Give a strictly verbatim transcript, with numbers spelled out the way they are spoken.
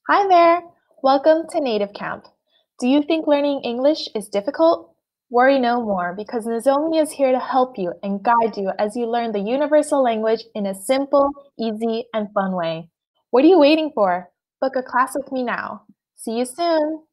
Hi there! Welcome to Native Camp. Do you think learning English is difficult? Worry no more because Nozomi is here to help you and guide you as you learn the universal language in a simple, easy, and fun way. What are you waiting for? Book a class with me now. See you soon!